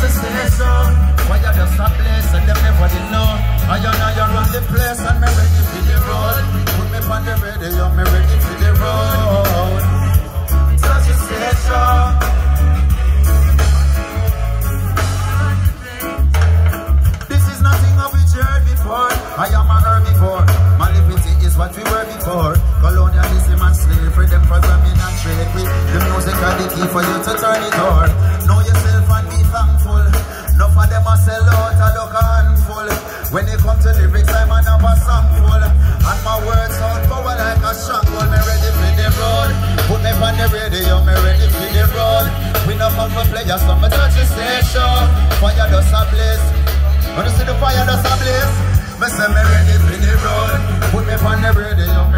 the station. Fire just a place and them never did know. I run the place and me ready for the road. Put me on the radio, me ready for the road. Touch the station. This is nothing of which you heard before. I am an herbivore. Malivity is what we were before. Colonialism and slavery, them programming and trade with. The music are the key for you to turn it on. Know yourself and be thankful. Enough of them a sell out a look a handful. When they come to lyrics, I'm a number sample. And my words sound power like a shotgun. Me ready for the road. Put me on the radio, me ready for the road. We no come for players, so me touch the station. Fire does a blaze. When you see the fire does a blaze, me say me ready for the road. Put me on the radio.